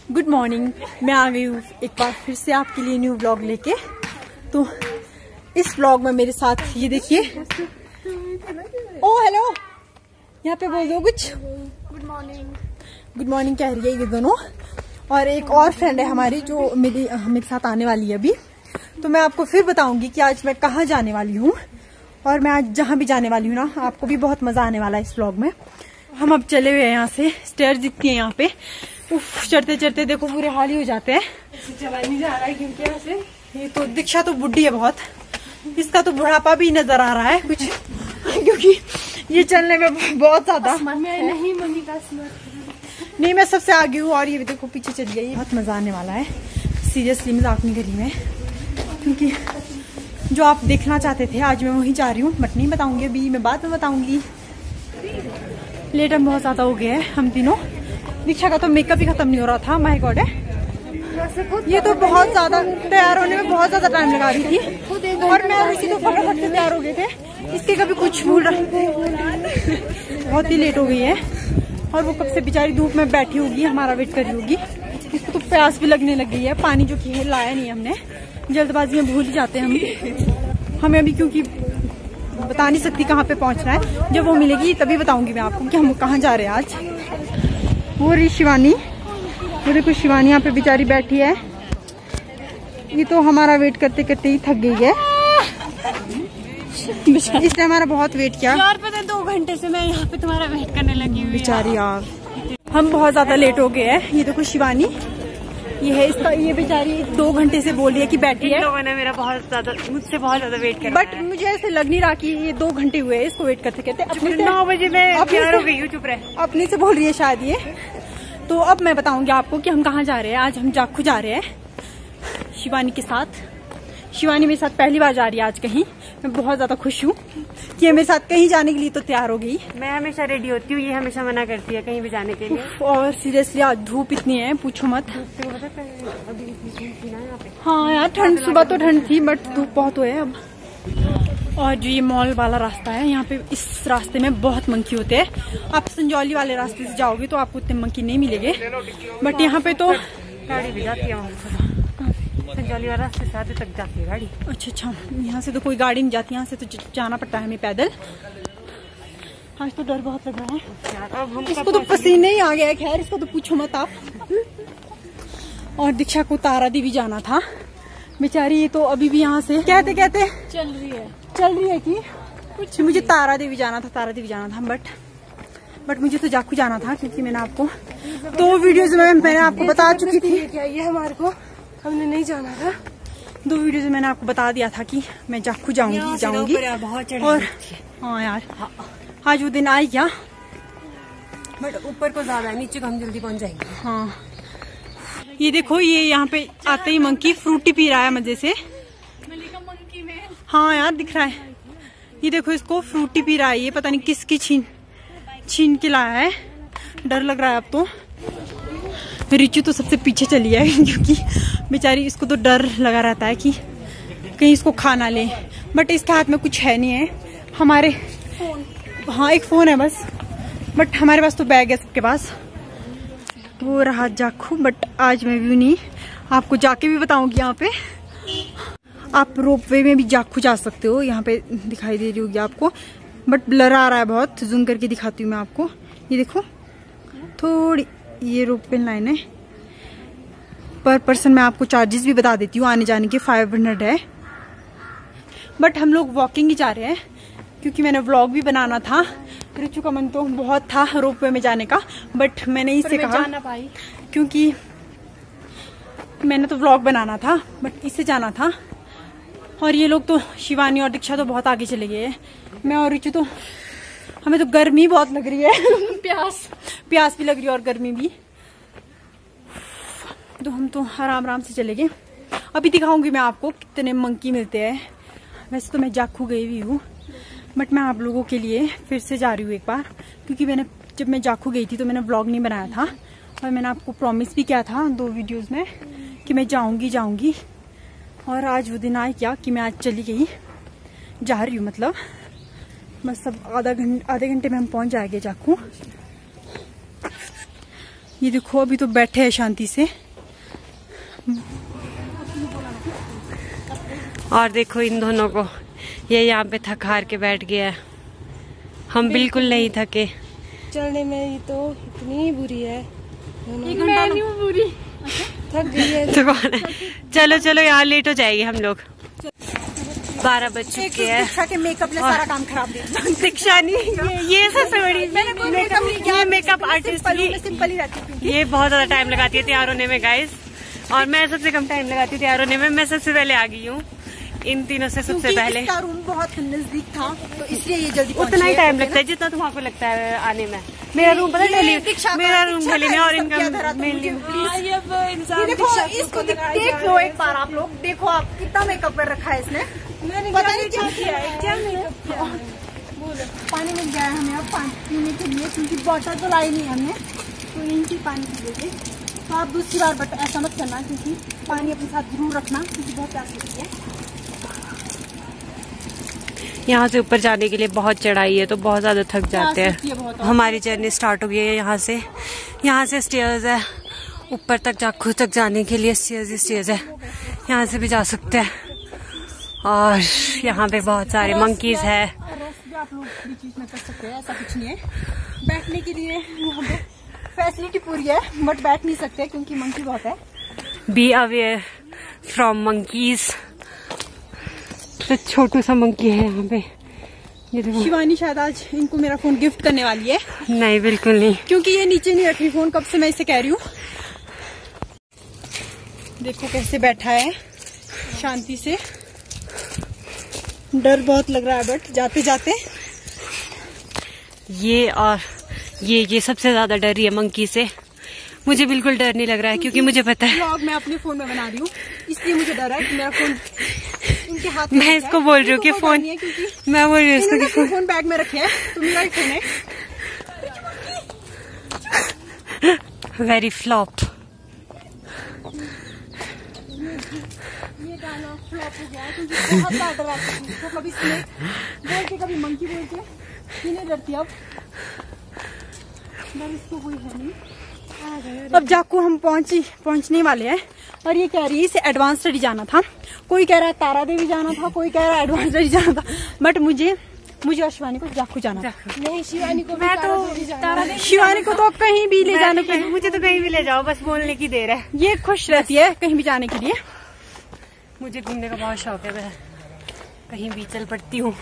Good morning. मैं आ गई हूँ एक बार फिर से आपके लिए न्यू व्लॉग लेके। तो इस व्लॉग में मेरे साथ ये देखिए, ओ हेलो, यहाँ पे बोल दो कुछ। Good morning. गुड मॉर्निंग कह रही है ये दोनों। और एक और फ्रेंड है हमारी जो मेरे साथ आने वाली है अभी। तो मैं आपको फिर बताऊंगी कि आज मैं कहाँ जाने वाली हूँ। और मैं आज जहाँ भी जाने वाली हूँ ना, आपको भी बहुत मजा आने वाला है इस व्लॉग में। हम अब चले हुए हैं यहाँ से, स्टेयर दिखती है यहाँ पे। उफ, चढ़ते चढ़ते देखो पूरे हाल ही हो जाते हैं। चला नहीं जा रहा है क्योंकि ऐसे ये तो दीक्षा तो बुढ़ी है बहुत, इसका तो बुढ़ापा भी नजर आ रहा है कुछ, क्योंकि ये चलने में बहुत ज्यादा नहीं मम्मी का नहीं, मैं सबसे आगे हूँ। और ये देखो पीछे चली गई। बहुत मजा आने वाला है, सीरियसली मजाक नहीं करी मैं, क्योंकि जो आप देखना चाहते थे आज मैं वहीं जा रही हूँ। बट नहीं बताऊंगी अभी, मैं बाद में बताऊंगी। लेट हम बहुत ज्यादा हो गए हैं हम तीनों। दीक्षा का तो मेकअप ही खत्म नहीं हो रहा था। माय गॉड है, ये तो बहुत ज्यादा तैयार होने में बहुत ज्यादा टाइम लगा रही थी। और मैं और ऋषि तो फटाफट से तैयार हो गए थे, इसके कभी कुछ भूल रहा। बहुत ही लेट हो गई है और वो कब से बेचारी धूप में बैठी होगी, हमारा वेट कर रही होगी। इसको तो प्यास भी लगने लग गई है। पानी जो कि है लाया नहीं हमने, जल्दबाजी में भूल ही जाते हैं हमें अभी, क्योंकि बता नहीं सकती कहाँ पे पहुँचना है। जब वो मिलेगी तभी बताऊंगी मैं आपको कि हम कहाँ जा रहे हैं आज। वो रही शिवानी, वो देखो शिवानी यहाँ पे बेचारी बैठी है। ये तो हमारा वेट करते करते ही थक गई है, इसने हमारा बहुत वेट किया यार। पता है 2 घंटे से मैं यहाँ पे तुम्हारा वेट करने लगी हुई बेचारी यार। हम बहुत ज्यादा लेट हो गए हैं। ये देखो शिवानी, ये है इसका, ये बेचारी 2 घंटे से बोल रही है कि बैठी है। लोगों ने मेरा मुझसे बहुत ज्यादा वेट किया, बट मुझे ऐसे लग नहीं रहा कि ये 2 घंटे हुए इसको वेट करते करते। अपने 9 बजे मैं तैयार हो गई हूँ। चुप रहे, अपने से बोल रही है शायद ये। तो अब मैं बताऊंगी आपको कि हम कहाँ जा रहे हैं। आज हम जाखू जा रहे हैं शिवानी के साथ। शिवानी मेरे साथ पहली बार जा रही है आज कहीं। मैं बहुत ज्यादा खुश हूँ कि ये मेरे साथ कहीं जाने के लिए तो तैयार हो गई। मैं हमेशा रेडी होती हूँ, ये हमेशा मना करती है कहीं भी जाने के लिए। और सीरियसली आज धूप इतनी है पूछो मत। अभी यहाँ पे हाँ यार, ठंड सुबह तो ठंड थी बट धूप बहुत है अब। और जो ये मॉल वाला रास्ता है, यहाँ पे इस रास्ते में बहुत मंकी होते हैं। आप संजौली वाले रास्ते से जाओगे तो आपको उतने मंकी नहीं मिलेंगे, बट यहाँ पे तो गाड़ी भी जाती है। संजौली वाला रास्ते से आधे तक जाती है गाड़ी। अच्छा, यहाँ से तो कोई गाड़ी नहीं जाती, यहाँ से तो जाना पड़ता है हमें पैदल। आज तो डर बहुत लग रहा है। अब हम इसको तो पसीने ही आ गया है। खैर इसको तो पूछो मत आप। और दीक्षा को तारा देवी जाना था बेचारी, ये तो अभी भी यहाँ से कहते कहते चल रही है कि कुछ मुझे तारा देवी जाना था। बट मुझे तो जाखू जाना था, क्योंकि मैंने आपको 2 वीडियोज में मैंने आपको बता चुकी थी। क्या ये हमारे को हमने नहीं जाना था। 2 वीडियोज में मैंने आपको बता दिया था कि मैं जाखू जाऊंगी। और हाँ यार, आज वो दिन आई क्या, बट ऊपर को ज्यादा है, नीचे को हम जल्दी पहुंच जाएंगे। हाँ ये देखो, ये यहाँ पे आते ही मंकी फ्रूटी पी रहा है मजे से। मंकी में हाँ यार दिख रहा है, ये देखो इसको फ्रूटी पी रहा है। ये पता नहीं किसकी छीन के लाया है। डर लग रहा है अब तो। रिचू तो सबसे पीछे चली है, क्योंकि बेचारी इसको तो डर लगा रहता है कि कहीं इसको खा ना ले। बट इसके हाथ में कुछ है नहीं है हमारे। हाँ एक फोन है बस, बट हमारे पास तो बैग है सबके पास। वो रहा जाखू, बट आज मैं व्यू नहीं, आपको जाके भी बताऊंगी। यहाँ पे आप रोपवे में भी जाखू जा सकते हो, यहाँ पे दिखाई दे रही होगी आपको, बट ब्लर आ रहा है बहुत। जूम करके दिखाती हूँ मैं आपको। ये देखो थोड़ी, ये रोपवे लाइन है। पर पर्सन मैं आपको चार्जेस भी बता देती हूँ, आने जाने के 500 है। बट हम लोग वॉकिंग ही जा रहे हैं, क्योंकि मैंने व्लॉग भी बनाना था। रिचू का मन तो बहुत था रोपवे में जाने का, बट मैंने इससे कहा जाना पाई, क्योंकि मैंने तो व्लॉग बनाना था, बट इससे जाना था। और ये लोग तो शिवानी और दीक्षा तो बहुत आगे चले गए हैं। मैं और रिचू तो, हमें तो गर्मी बहुत लग रही है। प्यास भी लग रही है और गर्मी भी। तो हम तो आराम से चले गए। अभी दिखाऊंगी मैं आपको कितने मंकी मिलते हैं। वैसे तो मैं जाखू गई हुई हूँ, बट मैं आप लोगों के लिए फिर से जा रही हूँ एक बार, क्योंकि जब मैं जाखू गई थी तो मैंने व्लॉग नहीं बनाया था। और मैंने आपको प्रॉमिस भी किया था 2 वीडियोज में कि मैं जाऊंगी। और आज वो दिन आया क्या कि मैं आज चली गई, जा रही हूँ मतलब। बस अब आधे घंटे में हम पहुंच जाएंगे जाखू। ये देखो अभी तो बैठे हैं शांति से। और देखो इन दोनों को, ये यहाँ पे थक हार के बैठ गया है। हम बिल्कुल नहीं थके। चलने में ही तो इतनी बुरी है, बुरी थक गई है। तो कौन है? चलो चलो यहाँ लेट हो जाएगी हम लोग। 12 बज चुके हैं। दीक्षा के मेकअप ने सारा काम खराब दिया। दीक्षा नहीं, ये सबसे बड़ी मेकअप आर्टिस्ट, सिंपल ही रहती है। ये बहुत ज्यादा टाइम लगाती है तैयार होने में गाइस, और मैं सबसे कम टाइम लगाती हूँ तैयार होने में। मैं सबसे पहले आ गई हूँ इन तीनों से सबसे पहले। इसका रूम बहुत नजदीक था तो इसलिए ये जल्दी उतना ही टाइम लगता है जितना तुम्हारे लगता है आने में। मेरा रूम पता है मेरा रूम गली में, और इनका मेनली। देखो इसको देख लो एक बार आप लोग, देखो आप कितना मेकअप कर रखा है इसने। पता नहीं क्या किया है, क्या मेकअप किया है। पानी मिल गया है हमें अब पानी पीने के लिए, क्योंकि बॉटल तो लाई नहीं हमने, तो यहीं से पानी पी लेंगे। तो आप दूसरी बार बट ऐसा मत करना, क्योंकि पानी अपने साथ जरूर रखना, क्योंकि बहुत प्यास लगती है। यहाँ से ऊपर जाने के लिए बहुत चढ़ाई है, तो बहुत ज्यादा थक जाते हैं। हमारी जर्नी स्टार्ट हो गई है यहाँ से स्टेयर्स है ऊपर तक, जाखू तक जाने के लिए स्टेयर्स है। यहाँ से भी जा सकते हैं। और यहाँ पे बहुत सारे मंकीज है। आप लोग बीच में कर सकते हैं, ऐसा कुछ नहीं है। बैठने के लिए फैसिलिटी पूरी है, बट बैठ नहीं सकते क्योंकि मंकी बहुत है। Be aware from monkeys. तो छोटू सा मंकी है यहाँ पे। ये देखो शिवानी शायद आज इनको मेरा फोन गिफ्ट करने वाली है। नहीं बिल्कुल नहीं, क्योंकि ये नीचे नहीं रख रही फोन, कब से मैं इसे कह रही हूँ। देखो कैसे बैठा है शांति से। डर बहुत लग रहा है बट जाते जाते ये सबसे ज्यादा डर रही है मंकी से। मुझे बिल्कुल डर नहीं लग रहा है, क्योंकि मुझे पता है व्लॉग मैं अपने फोन में बना रही हूँ, इसलिए मुझे डर है कि मेरा फोन इनके हाथ में। मैं इसको बोल रही हूँ कि फोन, मैं बोल रही हूँ इसको कि फोन बैग में रखे है, तो मेरा ही फोन है। Very flop. ये गाना फ्लॉप हो गया क्योंकि बहुत ज्यादा डराती थी। तो कभी स्नेक बोल के, कभी मंकी बोल के, नहीं डरती अब। डर इसको कोई है नहीं। अब जाकू हम पहुंचने वाले हैं, और ये कह रही है इसे एडवांस स्टडी जाना था। कोई कह रहा है तारा देवी जाना था, कोई कह रहा है एडवांस स्टडी जाना था, बट मुझे और शिवानी को जाकू जाना था। नहीं, शिवानी को मैं तो शिवानी को तो कहीं भी ले जाने के, मुझे तो कहीं भी ले जाओ, बस बोलने की देर है। ये खुश रहती है कहीं भी जाने के लिए। मुझे घूमने का बहुत शौक है, मैं कहीं भी चल पड़ती हूँ।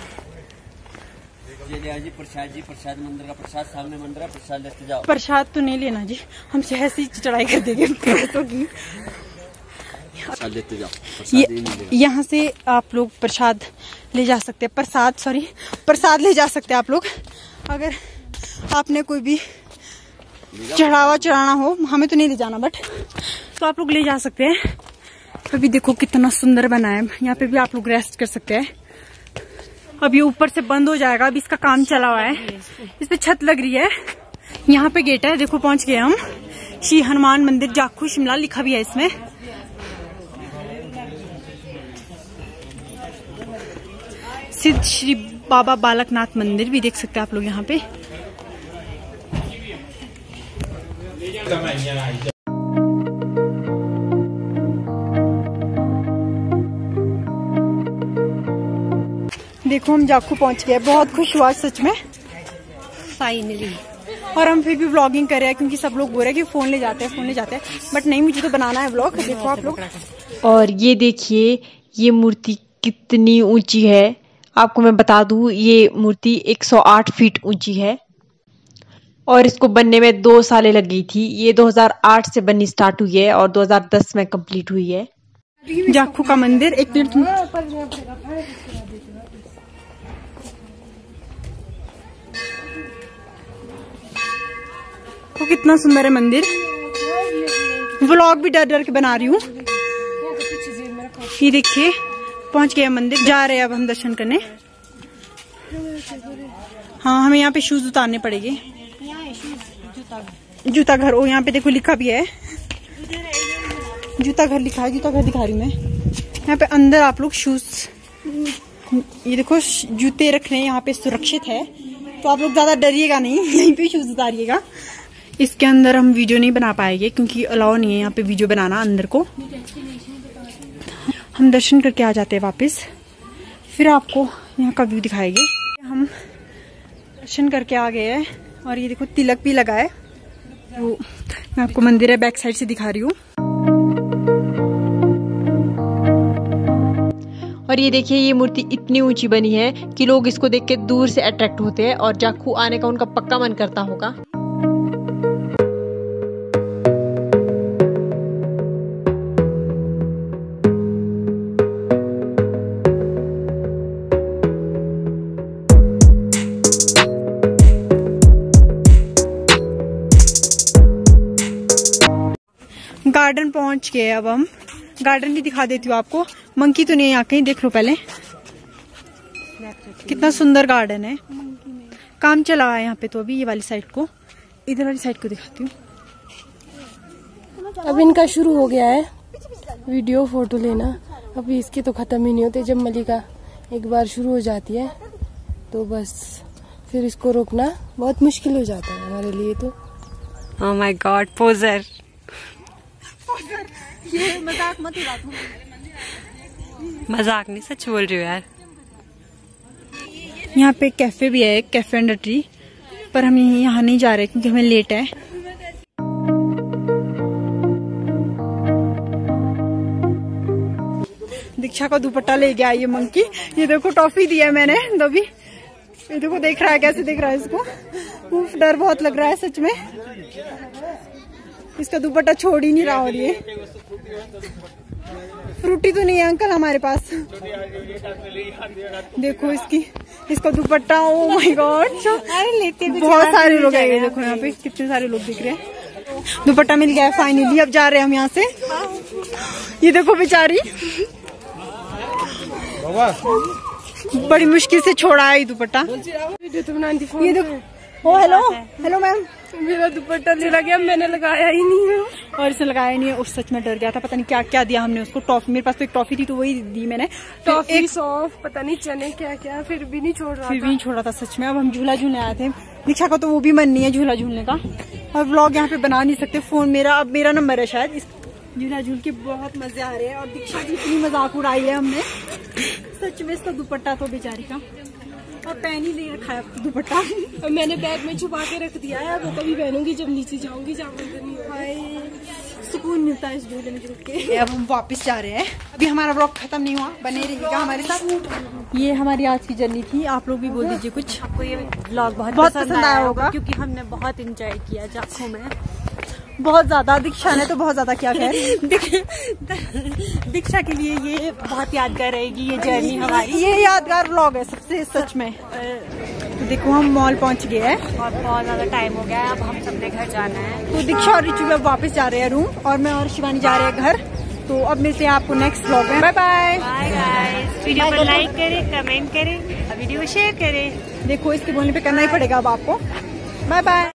प्रसाद मंदिर का प्रसाद सामने मंदिर है, प्रसाद लेते जाओ। प्रसाद तो नहीं लेना जी, हम शहर से चढ़ाई कर देंगे पैसों की। प्रसाद लेते जाओ। यहाँ से आप लोग प्रसाद ले जा सकते हैं, प्रसाद ले जा सकते हैं आप लोग। अगर आपने कोई भी चढ़ाना हो, हमें तो नहीं ले जाना बट, तो आप लोग ले जा सकते हैं। अभी देखो कितना सुंदर बना है, यहाँ पे भी आप लोग रेस्ट कर सकते हैं। अब ये ऊपर से बंद हो जाएगा, अभी इसका काम चला हुआ है, इस पे छत लग रही है। यहाँ पे गेट है, देखो पहुंच गए हम। श्री हनुमान मंदिर जाखू शिमला लिखा भी है इसमें। सिद्ध श्री बाबा बालकनाथ मंदिर भी देख सकते हैं आप लोग यहाँ पे। देखो हम जाखू पहुंच गए, बहुत खुश हुआ सच में फाइनली। और हम फिर भी व्लॉगिंग कर रहे हैं क्योंकि सब लोग बोल रहे हैं कि फोन ले जाते हैं, बट नहीं, मुझे तो बनाना है व्लॉग। देखो आप लोग, और ये देखिए ये मूर्ति कितनी ऊंची है। आपको मैं बता दूं, ये मूर्ति 108 फीट ऊंची है और इसको बनने में 2 सालें लगी थी। ये 2008 से बननी स्टार्ट हुई है और 2010 में कंप्लीट हुई है। जाखू का मंदिर। एक मिनट, तो कितना सुंदर है मंदिर। व्लॉग भी डर डर के बना रही हूँ। ये देखिए पहुंच गए मंदिर, जा रहे हैं अब हम दर्शन करने। हाँ, हमें यहाँ पे शूज उतारने पड़ेंगे। जूता घर, ओ यहाँ पे देखो लिखा भी है, जूता घर लिखा है। जूता घर दिखा रही हूँ मैं। यहाँ पे अंदर आप लोग शूज, ये देखो जूते रखने यहाँ पे सुरक्षित है, तो आप लोग ज्यादा डरिएगा नहीं, यहीं पे शूज उतारिएगा। इसके अंदर हम वीडियो नहीं बना पाएंगे क्योंकि अलाउ नहीं है यहाँ पे वीडियो बनाना अंदर को। हम दर्शन करके आ जाते हैं वापस, फिर आपको यहाँ का व्यू दिखाएंगे। हम दर्शन करके आ गए हैं और ये देखो तिलक भी लगा है। तो मैं आपको मंदिर है बैक साइड से दिखा रही हूँ। और ये देखिए ये मूर्ति इतनी ऊंची बनी है कि लोग इसको देख के दूर से अट्रैक्ट होते हैं और जाखू आने का उनका पक्का मन करता होगा। गार्डन पहुंच गए। अब हम गार्डन भी दिखा देती हूँ आपको। मंकी तो नहीं है यहाँ कहीं, देख लो पहले कितना सुंदर गार्डन है। काम चला है यहाँ पे तो अभी। ये वाली साइड को, इधर वाली साइड को दिखाती हूँ। अब इनका शुरू हो गया है वीडियो फोटो लेना। अभी इसके तो खत्म ही नहीं होते। जब मलिका एक बार शुरू हो जाती है तो बस फिर इसको रोकना बहुत मुश्किल हो जाता है हमारे लिए तो। Oh my god, poser. ये मजाक मत उड़ा, मजाक नहीं, सच बोल रही हूँ यार। यहाँ पे कैफे भी है, कैफे अंडर ट्री, पर हम यहाँ नहीं जा रहे क्योंकि हमें लेट है। दीक्षा का दुपट्टा ले गया ये मंकी। ये देखो टॉफी दिया है मैंने तभी। ये देखो देख रहा है, कैसे देख रहा है इसको। उफ, डर बहुत लग रहा है सच में। इसका दुपट्टा छोड़ ही नहीं रहा। और ये फ्रूटी तो नहीं है अंकल हमारे पास। देखो इसका दुपट्टा। ओ माय गॉड, बहुत सारे लोग आए। देखो यहाँ पे कितने सारे लोग दिख रहे हैं। दुपट्टा मिल गया है फाइनली। अब जा रहे हैं हम यहाँ से। ये देखो बेचारी बड़ी मुश्किल से छोड़ा है ये दुपट्टा। ये देखो। ओ हेलो हेलो मैम, मेरा दुपट्टा चला गया, मैंने लगाया ही नहीं है। और इसे लगाया नहीं है। उस सच में डर गया था, पता नहीं क्या क्या दिया हमने उसको। टॉफी, मेरे पास तो एक टॉफी थी तो वही दी मैंने। टॉफी, सौंफ, पता नहीं चने क्या क्या, फिर भी नहीं छोड़ रहा। फिर भी नहीं छोड़ा था सच में। अब हम झूला झूलने आए थे। दीक्षा का तो वो भी मन नहीं है झूला झूलने का, और व्लॉग यहाँ पे बना नहीं सकते। फोन मेरा, अब मेरा नंबर है शायद। इस झूला झूल के बहुत मजे आ रहे हैं। और दीक्षा की इतनी मजाक उड़ाई है हमने सच में। इसका दुपट्टा तो बेचारी का, और पहन ही नहीं रखा है दुपट्टा। और मैंने बैग में छुपा के रख दिया है। वो कभी पहनूंगी जब नीचे जाऊंगी, सुकून मिलता है इस झूले में झूल के। अब हम वापस जा रहे हैं। अभी हमारा व्लॉग खत्म नहीं हुआ, बने रहिएगा हमारे साथ। ये हमारी आज की जर्नी थी। आप लोग भी बोल दीजिए कुछ। आपको ये व्लॉग बहुत पसंद आया होगा क्योंकि हमने बहुत एंजॉय किया जाखू में, बहुत ज्यादा। दीक्षा ने तो बहुत ज्यादा किया है। दीक्षा के लिए ये बहुत यादगार रहेगी ये जर्नी हमारी। ये यादगार व्लॉग है सबसे सच में। तो देखो हम मॉल पहुंच गए हैं और बहुत ज्यादा टाइम हो गया है। अब हम सबने घर जाना है। तो दीक्षा और रिचू अब वापस जा रहे हैं रूम, और मैं और शिवानी जा रहे हैं घर। तो अब मिलते हैं आपको नेक्स्ट व्लॉग में। Bye bye. Bye guys. Video को लाइक करें, कमेंट करें, वीडियो को शेयर करें। देखो इसके बोलने पे करना ही पड़ेगा अब आपको। Bye bye.